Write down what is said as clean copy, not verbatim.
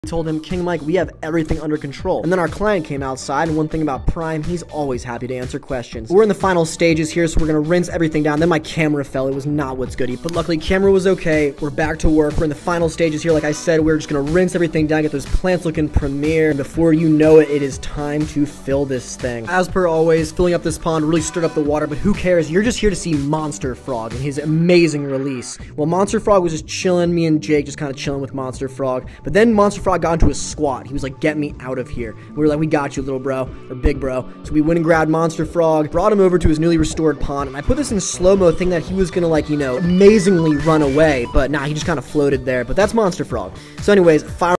told him, King Mike, we have everything under control. And then our client came outside, and one thing about Prime, he's always happy to answer questions. We're in the final stages here, so we're gonna rinse everything down. Then my camera fell. It was not what's goody, but luckily camera was okay. We're back to work. We're in the final stages here. Like I said, we're just gonna rinse everything down, get those plants looking premier. And before you know it, it is time to fill this thing. As per always, filling up this pond really stirred up the water, but who cares? You're just here to see Monster Frog and his amazing release. Well, Monster Frog was just chilling. Me and Jake just kind of chilling with Monster Frog. But then Monster Frog got into a squat. He was like, get me out of here. We were like, we got you, little bro, or big bro. So we went and grabbed Monster Frog, brought him over to his newly restored pond, and I put this in slow-mo, thinking that he was gonna, like, you know, amazingly run away, but nah, he just kind of floated there. But that's Monster Frog. So anyways, fire